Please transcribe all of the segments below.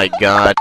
my god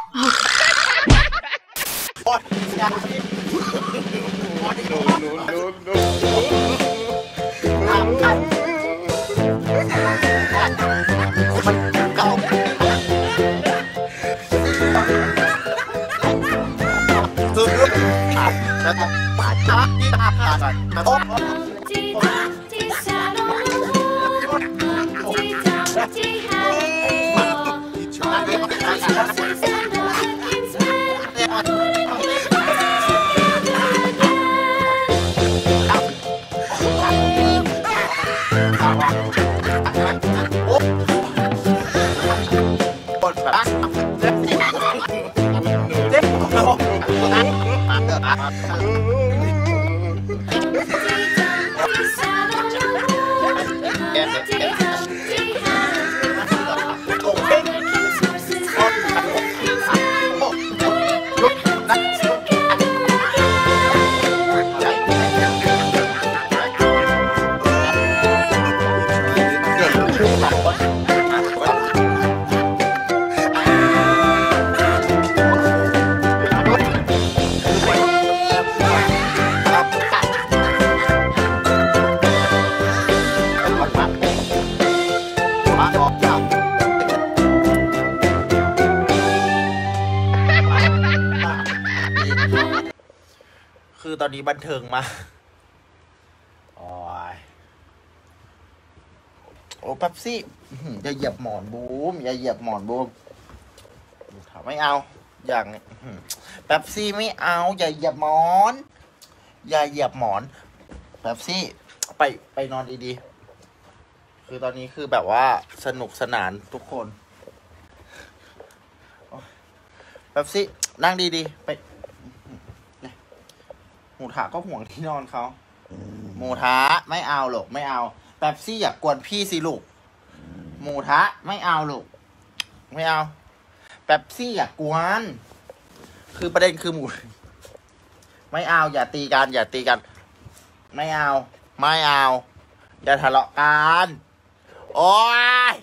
คือตอนนี้บันเทิงมาโอ้ยโอ้แป๊บซี่อย่าเหยียบหมอนบูมอย่าเหยียบหมอนบูมไม่เอาอย่างแป๊บซี่ไม่เอาอย่าเหยียบหมอนอย่าเหยียบหมอนแป๊บซี่ไปนอนดีๆคือตอนนี้คือแบบว่าสนุกสนานทุกคนแป๊บซี่นั่งดีๆไปหมูทะก็ห่วงที่นอนเขาหมูทะไม่เอาหรอกไม่เอาแป๊บซี่อยากกวนพี่สิลูกหมูทะไม่เอาลูกไม่เอาแป๊บซี่อยากกวนคือประเด็นคือหมูไม่เอาอย่าตีกันอย่าตีกันไม่เอาไม่เอาอย่าทะเลาะกันโอ้ย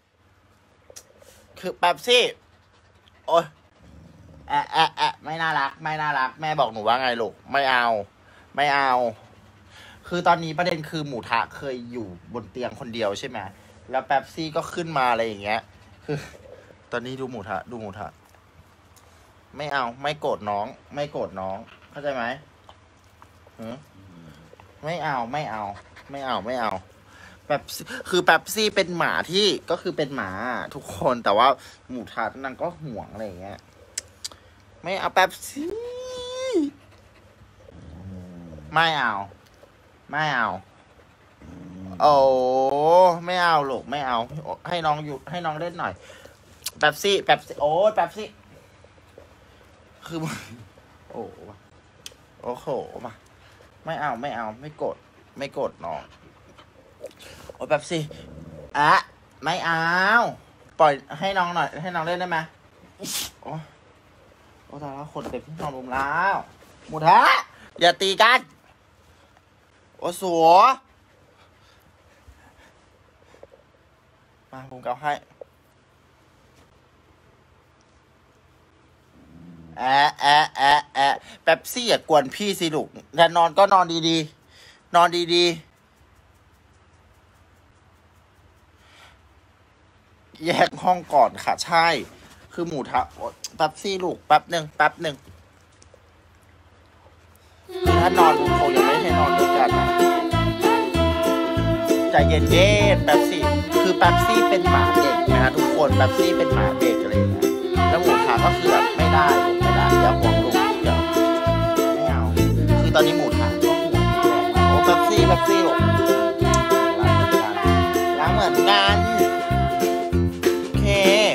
คือแป๊บซี่โอ้ยไม่น่ารักไม่น่ารักแม่บอกหนูว่าไงลูกไม่เอาไม่เอาคือตอนนี้ประเด็นคือหมูทะเคยอยู่บนเตียงคนเดียวใช่ไหมแล้วแป๊บซี่ก็ขึ้นมาอะไรอย่างเงี้ยคือตอนนี้ดูหมูทะไม่เอาไม่โกรธน้องไม่โกรธน้องเข้าใจไหมไม่เอาไม่เอาไม่เอาไม่เอาแบบคือแป๊บซี่เป็นหมาที่ก็คือเป็นหมาทุกคนแต่ว่าหมูทะนางก็ห่วงอะไรอย่างเงี้ยไม่เอาแป๊บซี่ไม่เอาไม่เอาโอ้ไม่เอาลูกไม่เอาให้น้องอยู่ให้น้องเล่นหน่อยแป๊บซี่โอ้แป๊บซี่คือโอ้โหมาไม่เอาไม่เอาไม่โกรธไม่โกรธน้องโอ้แป๊บซี่ไม่เอาปล่อยให้น้องหน่อยให้น้องเล่นได้ไหมโอ้ตายแล้วคนเต็มที่นอนรุมแล้วหมูทะอย่าตีกันโอ้สัวมาผมเกาให้แป๊บซี่อย่ากวนพี่สิลูกแต่นอนก็นอนดีๆนอนดีๆแยกห้องก่อนค่ะใช่คือหมูทะแป๊บซี่ลูกแป๊บหนึ่งถ้านอนคงยังไม่ให้นอนด้วยกันนะใจเย็นๆแป๊บซี่คือแป๊บซี่เป็นหมาเด็กนะทุกคนแป๊บซี่เป็นหมาเด็กอะไรอย่างเงี้ยแล้วหมูทะก็คือแบบไม่ได้อย่าห่วงลูกอย่าไม่เอาคือตอนนี้หมูทะก็ห่วงโอ้แป๊บซี่ลูกรักเหมือนกันโอเค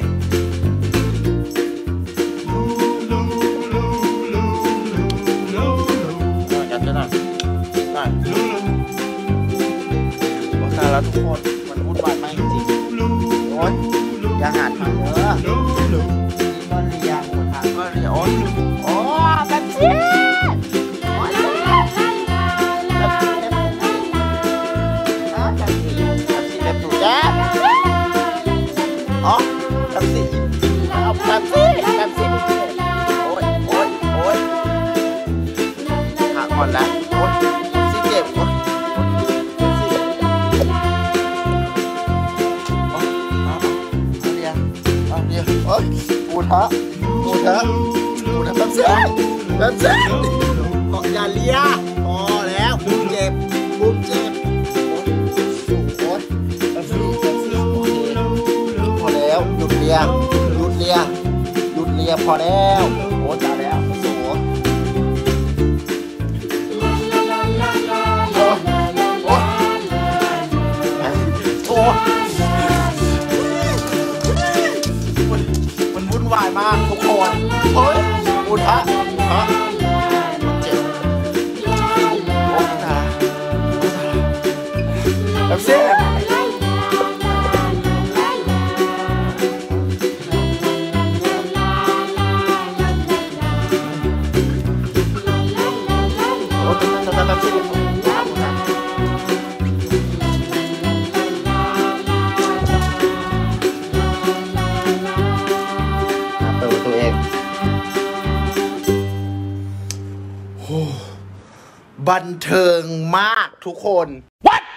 แล้วทุกคนมันวุ่นวายมากจริงๆโอ๊ยอย่าหาทางเนอะนี่ก็เรียงหมดทางก็เรียงโอ้แบบซี่แบบซี่เล็บดูแจ๊บอ๋อแบบซี่เอาแบบซี่งอนแล้วโอ๊ยซี่เจ็บโอ๊ยเดี๋ยวโอ๊ยปูทะแป๊บเสียอย่าเลียพอแล้วบูมเจ็บโอ๊ยแป๊บซี่พอแล้วหยุดเลียพอแล้วโอ๊ยตายแล้วโอ้โหมันวุ่นวายมากทุกคนโอ้ยอุทะเจ็บโอ๊ยตายแบบเสี้ยบันเทิงมากทุกคน What